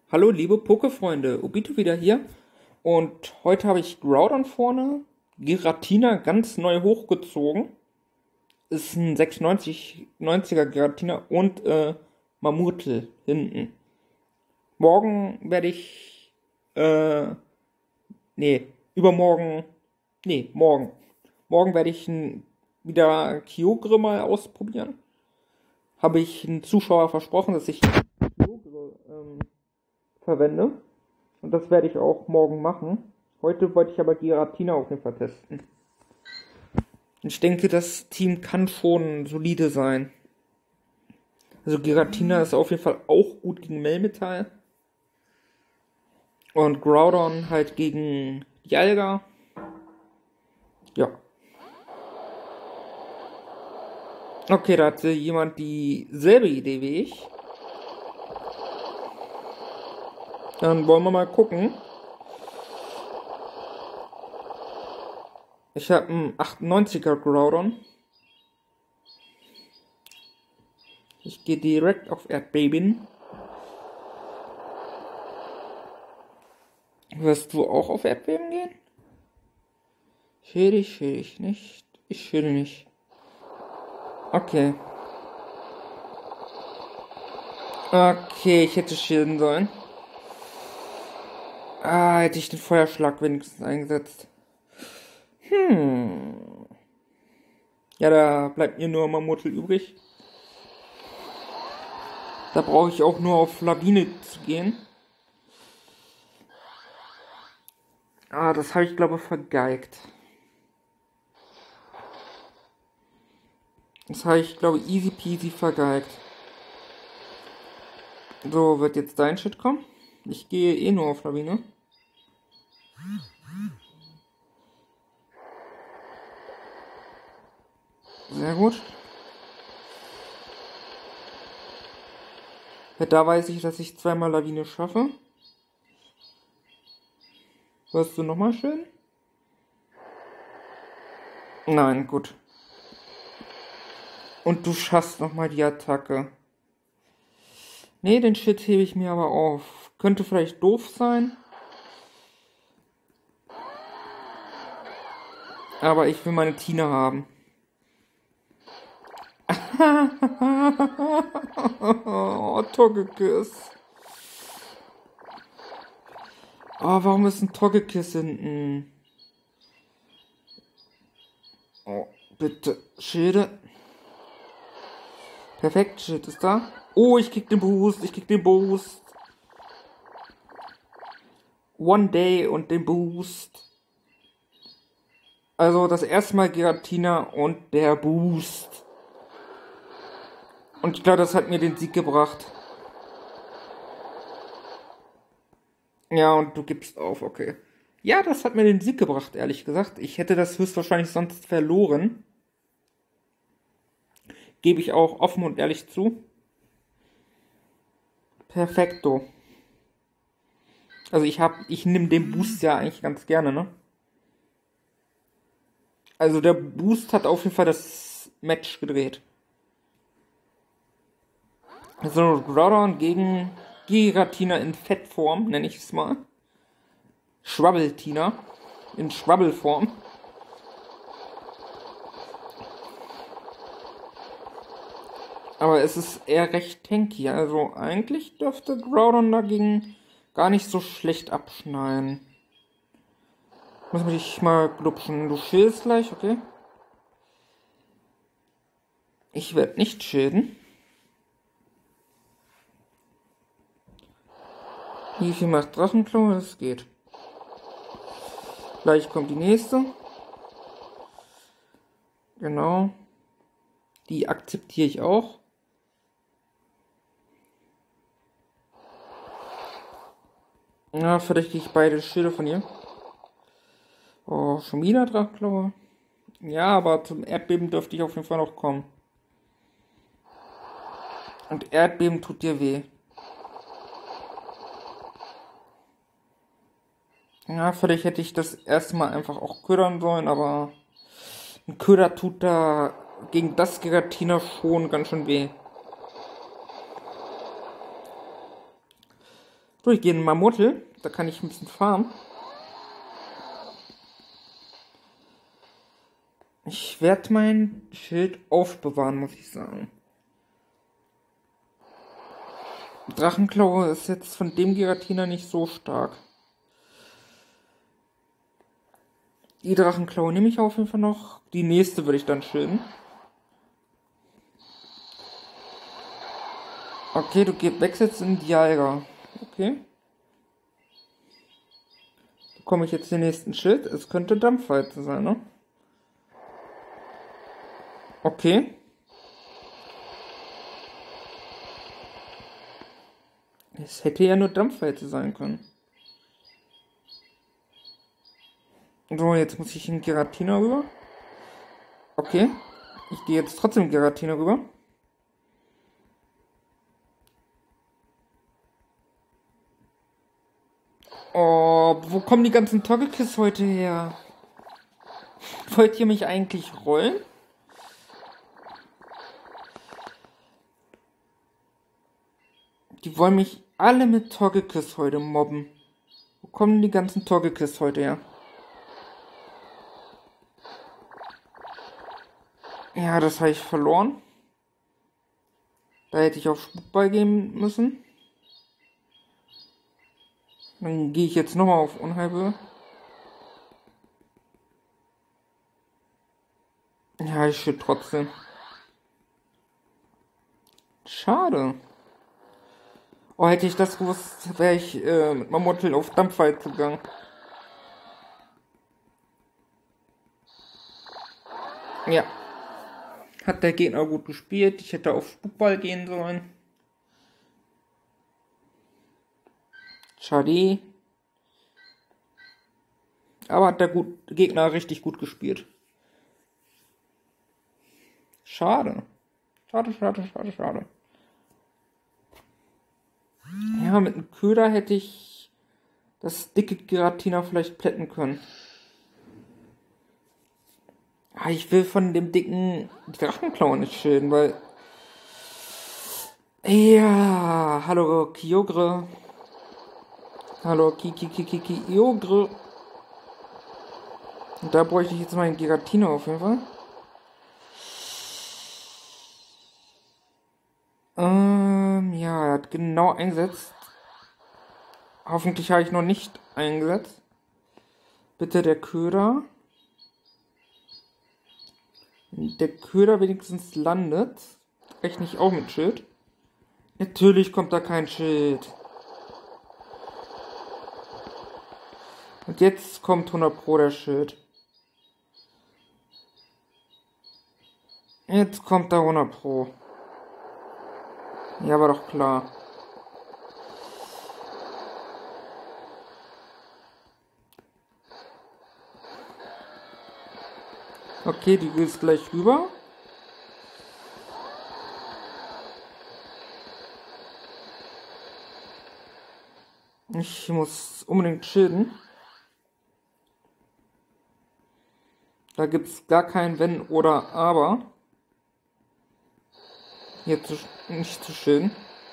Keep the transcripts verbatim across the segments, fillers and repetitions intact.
Hallo liebe Pokéfreunde, Obito wieder hier und heute habe ich Groudon vorne, Giratina ganz neu hochgezogen, ist ein sechsundneunzig neunziger Giratina und äh, Mammutl hinten. Morgen werde ich, äh, nee, übermorgen, nee, morgen. Morgen werde ich ein, wieder Kyogre mal ausprobieren. Habe ich einen Zuschauer versprochen, dass ich Kyogre ähm, verwende. Und das werde ich auch morgen machen. Heute wollte ich aber Giratina auf jeden Fall testen. Ich denke, das Team kann schon solide sein. Also Giratina ist auf jeden Fall auch gut gegen Melmetall. Und Groudon halt gegen Dialga. Ja. Okay, da hatte jemand dieselbe Idee wie ich. Dann wollen wir mal gucken. Ich habe einen achtundneunziger Groudon. Ich gehe direkt auf Erdbeben. Wirst du auch auf Erdbeben gehen? Schädig, schädig nicht. Ich schäde nicht. Okay. Okay, ich hätte schäden sollen. Ah, hätte ich den Feuerschlag wenigstens eingesetzt. Hm. Ja, da bleibt mir nur Mammutl übrig. Da brauche ich auch nur auf Lawine zu gehen. Ah, das habe ich, glaube ich, vergeigt. Das habe ich, glaube ich, easy peasy vergeigt. So, wird jetzt dein Shit kommen? Ich gehe eh nur auf Lawine. Sehr gut. Ja, da weiß ich, dass ich zweimal Lawine schaffe. Hörst du nochmal schön? Nein, gut. Und du schaffst nochmal die Attacke. Nee, den Shit hebe ich mir aber auf. Könnte vielleicht doof sein. Aber ich will meine Tina haben. Oh, Togekiss. Oh, warum ist ein Togekiss hinten? Oh, bitte. Schilde. Perfekt, Shit ist da. Oh, ich krieg den Boost, ich krieg den Boost. One Day und den Boost. Also das erste Mal Giratina und der Boost. Und ich glaube, das hat mir den Sieg gebracht. Ja, und du gibst auf, okay. Ja, das hat mir den Sieg gebracht, ehrlich gesagt. Ich hätte das höchstwahrscheinlich sonst verloren. Gebe ich auch offen und ehrlich zu. Perfekto. Also ich hab, ich nehme den Boost ja eigentlich ganz gerne, ne? Also der Boost hat auf jeden Fall das Match gedreht. So, Groudon gegen Giratina in Fettform, nenne ich es mal. Schwabbeltina in Schwabbelform. Aber es ist eher recht tanky, also eigentlich dürfte Groudon dagegen gar nicht so schlecht abschneiden. Muss mich mal glupschen. Du schildest gleich, okay? Ich werde nicht schilden. Wie viel macht Drachenklo? Das geht. Gleich kommt die nächste. Genau. Die akzeptiere ich auch. Ja, vielleicht kriege ich beide Schilde von ihr. Oh, schon wieder Drachenklo. Ja, aber zum Erdbeben dürfte ich auf jeden Fall noch kommen. Und Erdbeben tut dir weh. Ja, vielleicht hätte ich das erste Mal einfach auch ködern sollen, aber ein Köder tut da gegen das Giratina schon ganz schön weh. So, ich gehe in Marmottel. Da kann ich ein bisschen farmen. Ich werde mein Schild aufbewahren, muss ich sagen. Drachenklaue ist jetzt von dem Giratina nicht so stark. Die Drachenklaue nehme ich auf jeden Fall noch. Die nächste würde ich dann schilden. Okay, du wechselst in Dialga. Okay. Bekomme ich jetzt den nächsten Schild? Es könnte Dampfwalze sein, ne? Okay. Es hätte ja nur Dampfwalze sein können. So, jetzt muss ich in Giratina rüber. Okay. Ich gehe jetzt trotzdem in Giratina rüber. Oh, wo kommen die ganzen Togekiss heute her? Wollt ihr mich eigentlich rollen? Die wollen mich alle mit Togekiss heute mobben. Wo kommen die ganzen Togekiss heute her? Ja, das habe ich verloren. Da hätte ich auf Spukball gehen müssen. Dann gehe ich jetzt nochmal auf Unheilböe. Ja, ich stehe trotzdem. Schade. Oh, hätte ich das gewusst, wäre ich äh, mit Marmottel auf Dampfwalze gegangen. Ja. Hat der Gegner gut gespielt. Ich hätte auf Spukball gehen sollen. Schade. Aber hat der gut, Gegner richtig gut gespielt. Schade. Schade, schade, schade, schade. Ja, mit einem Köder hätte ich das dicke Giratina vielleicht plätten können. Ah, ich will von dem dicken Drachenklaue nicht schilden, weil... Ja, hallo Kyogre. Hallo Kiki Kiki Kyogre. Und da bräuchte ich jetzt mal einen Giratina auf jeden Fall. Ähm, ja, er hat genau eingesetzt. Hoffentlich habe ich noch nicht eingesetzt. Bitte der Köder. Der Köder wenigstens landet. Rechne ich auch mit Schild. Natürlich kommt da kein Schild. Und jetzt kommt hundert Pro der Schild. Jetzt kommt da hundert Pro. Ja, war doch klar. Okay, die geht gleich rüber. Ich muss unbedingt schilden. Da gibt es gar kein Wenn oder Aber. Hier zu, nicht zu schilden.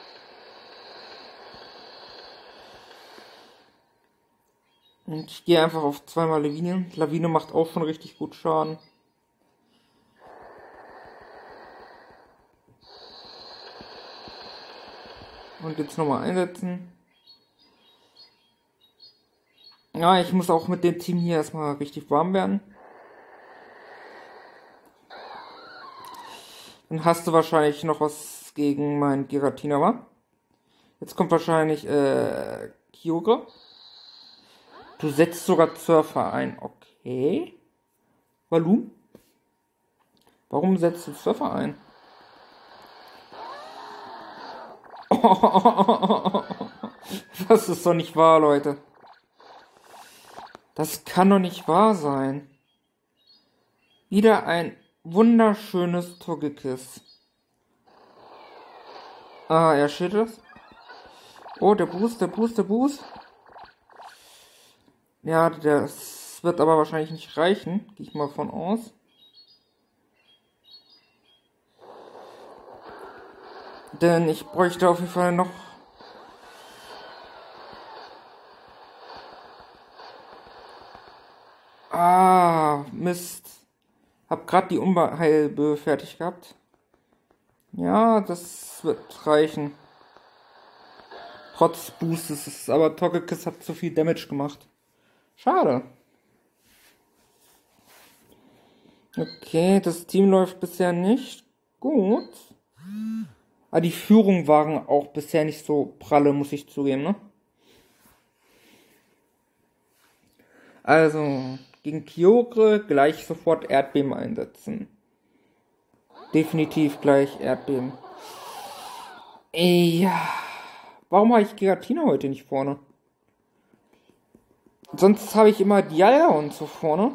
Und ich gehe einfach auf zweimal Lawine. Lawine macht auch schon richtig gut Schaden. Und jetzt nochmal einsetzen. Ja, ich muss auch mit dem Team hier erstmal richtig warm werden. Dann hast du wahrscheinlich noch was gegen meinen Giratina, wa? Jetzt kommt wahrscheinlich äh, Kyogre. Du setzt sogar Surfer ein. Okay. Warum? Warum setzt du Surfer ein? Das ist doch nicht wahr, Leute. Das kann doch nicht wahr sein. Wieder ein wunderschönes Togekiss. Ah, er schüttelt es. Oh, der Boost, der Boost, der Boost. Ja, das wird aber wahrscheinlich nicht reichen. Gehe ich mal von aus. Denn ich bräuchte auf jeden Fall noch gerade die Unheilböe fertig gehabt. Ja, das wird reichen. Trotz Boostes, aber Togekiss hat zu viel Damage gemacht. Schade. Okay, das Team läuft bisher nicht gut. Aber die Führung waren auch bisher nicht so pralle, muss ich zugeben, ne? Also, gegen Kyogre gleich sofort Erdbeben einsetzen. Definitiv gleich Erdbeben. Ja. Warum habe ich Giratina heute nicht vorne? Sonst habe ich immer Dialga und so vorne.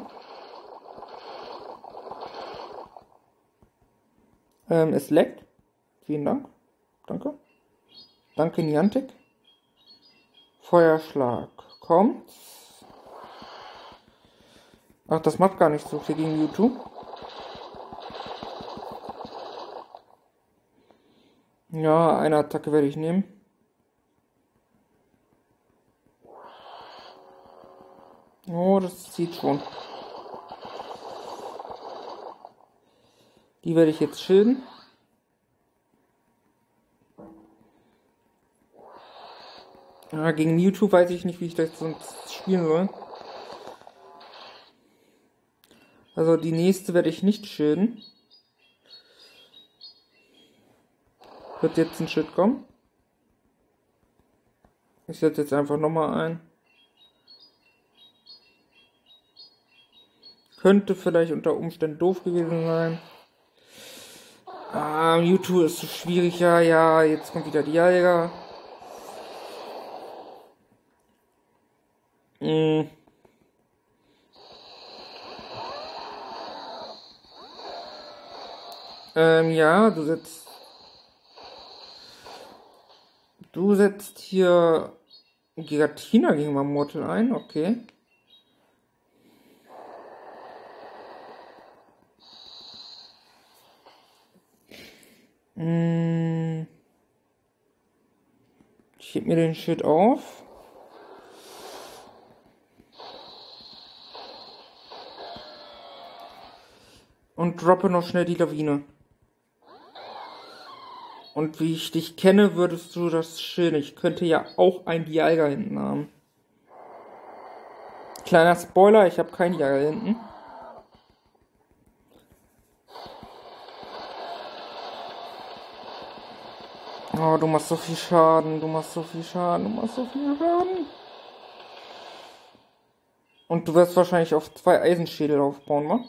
Ähm, es leckt. Vielen Dank. Danke. Danke, Niantic. Feuerschlag. Kommt. Ach, das macht gar nicht so viel gegen Mewtwo. Ja, eine Attacke werde ich nehmen. Oh, das zieht schon. Die werde ich jetzt schilden. Ja, gegen Mewtwo weiß ich nicht, wie ich das sonst spielen soll. Also die nächste werde ich nicht schilden. Wird jetzt ein Schild kommen? Ich setze jetzt einfach nochmal ein. Könnte vielleicht unter Umständen doof gewesen sein. Ah, Mewtwo ist so schwierig. Ja, ja, jetzt kommt wieder die Jäger. Hm. Ähm, ja, du setzt... Du setzt hier Giratina gegen Marmortel ein, okay. Hm. Ich heb mir den Schild auf. Und droppe noch schnell die Lawine. Und wie ich dich kenne, würdest du das schilden. Ich könnte ja auch ein Dialga hinten haben. Kleiner Spoiler, ich habe kein Dialga hinten. Oh, du machst so viel Schaden, du machst so viel Schaden, du machst so viel Schaden. Und du wirst wahrscheinlich auf zwei Eisenschädel aufbauen, wa?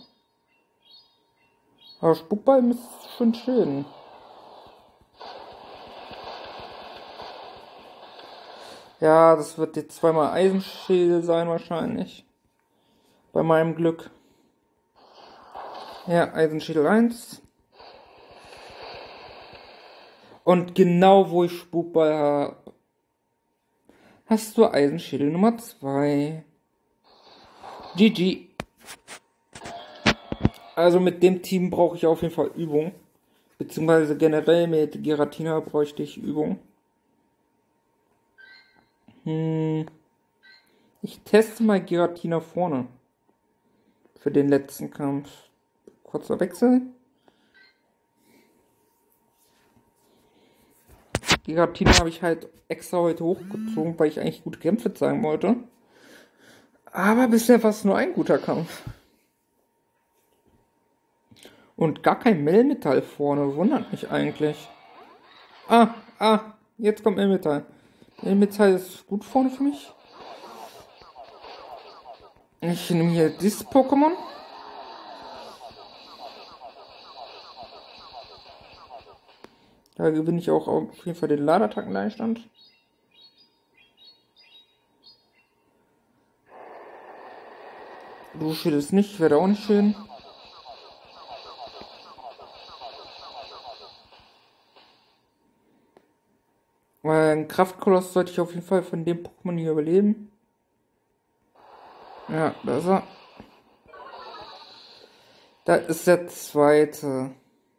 Aber Spukball ist schon schön. Ja, das wird jetzt zweimal Eisenschädel sein wahrscheinlich. Bei meinem Glück. Ja, Eisenschädel eins. Und genau wo ich Spukball habe, hast du Eisenschädel Nummer zwei. G G. Also mit dem Team brauche ich auf jeden Fall Übung. Beziehungsweise generell mit Giratina bräuchte ich Übung. Hm. Ich teste mal Giratina vorne. Für den letzten Kampf. Kurzer Wechsel. Giratina habe ich halt extra heute hochgezogen, weil ich eigentlich gute Kämpfe zeigen wollte. Aber bisher war es nur ein guter Kampf. Und gar kein Melmetall vorne, wundert mich eigentlich. Ah, ah, jetzt kommt Melmetall. Melmetall ist gut vorne für mich. Ich nehme hier dieses Pokémon. Da gewinne ich auch auf jeden Fall den Ladeattacken-Leihstand. Dusche ist nicht, wäre auch nicht schön. Weil ein Kraftkoloss sollte ich auf jeden Fall von dem Pokémon hier überleben. Ja, da ist er. Da ist der zweite.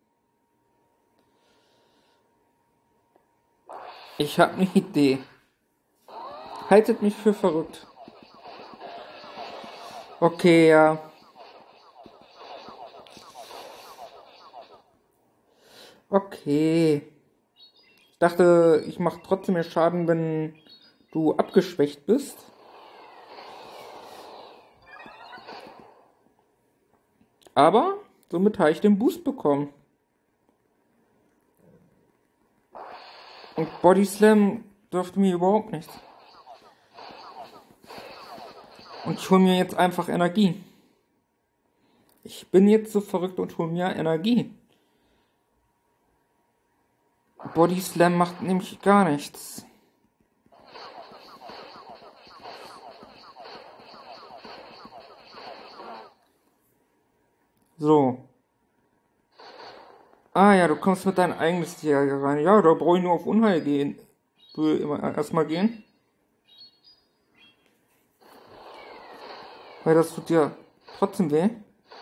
Ich habe eine Idee. Haltet mich für verrückt. Okay, ja. Okay. Ich dachte, ich mache trotzdem mehr Schaden, wenn du abgeschwächt bist. Aber somit habe ich den Boost bekommen. Und Body Slam dürfte mir überhaupt nichts. Und ich hole mir jetzt einfach Energie. Ich bin jetzt so verrückt und hole mir Energie. Body Slam macht nämlich gar nichts. So. Ah ja, du kommst mit deinem eigenes Tier rein. Ja, da brauche ich nur auf Unheil gehen. Will immer erstmal gehen. Weil das tut dir trotzdem weh.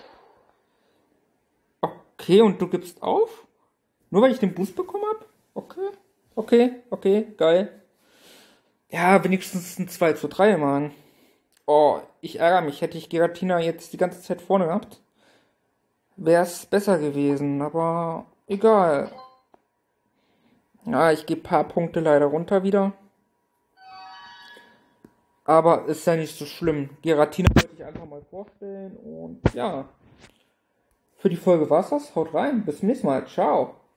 Okay, und du gibst auf? Nur weil ich den Boost bekommen habe? Okay, okay, okay, geil. Ja, wenigstens ein zwei zu drei, Mann. Oh, ich ärgere mich. Hätte ich Giratina jetzt die ganze Zeit vorne gehabt, wäre es besser gewesen. Aber egal. Ja, ich gebe ein paar Punkte leider runter wieder. Aber ist ja nicht so schlimm. Giratina wollte ich einfach mal vorstellen. Und ja, für die Folge war's das. Haut rein. Bis zum nächsten Mal. Ciao.